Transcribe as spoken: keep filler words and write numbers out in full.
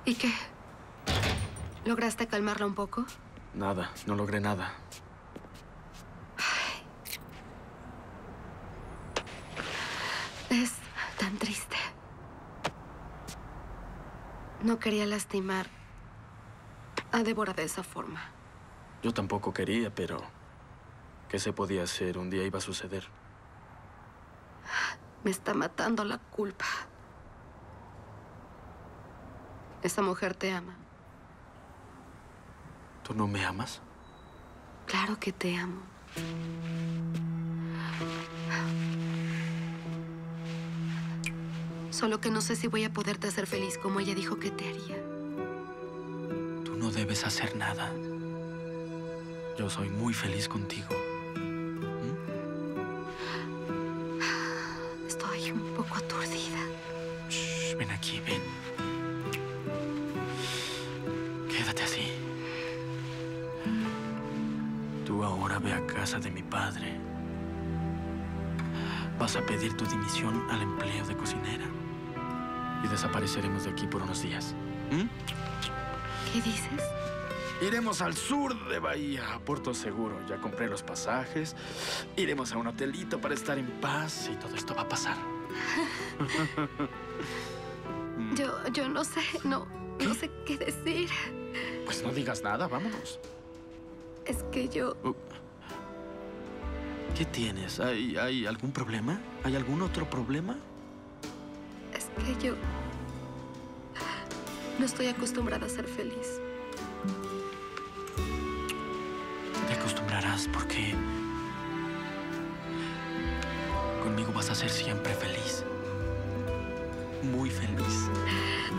¿Y qué? ¿Lograste calmarla un poco? Nada, no logré nada. Ay. Es tan triste. No quería lastimar a Débora de esa forma. Yo tampoco quería, pero... ¿qué se podía hacer? Un día iba a suceder. Me está matando la culpa. Esa mujer te ama. ¿Tú no me amas? Claro que te amo. Solo que no sé si voy a poderte hacer feliz como ella dijo que te haría. Tú no debes hacer nada. Yo soy muy feliz contigo. ¿Mm? Estoy un poco aturdida. Shh, ven aquí, ven. Quédate así. Tú ahora ve a casa de mi padre. Vas a pedir tu dimisión al empleo de cocinera. Y desapareceremos de aquí por unos días. ¿Mm? ¿Qué dices? Iremos al sur de Bahía, a Puerto Seguro. Ya compré los pasajes. Iremos a un hotelito para estar en paz y todo esto va a pasar. Yo, yo no sé, no, ¿Qué? no sé qué decir. Pues no digas nada, vámonos. Es que yo... Uh, ¿Qué tienes? ¿Hay, ¿Hay algún problema? ¿Hay algún otro problema? Es que yo... no estoy acostumbrada a ser feliz. Te acostumbrarás porque... conmigo vas a ser siempre feliz. Muy feliz.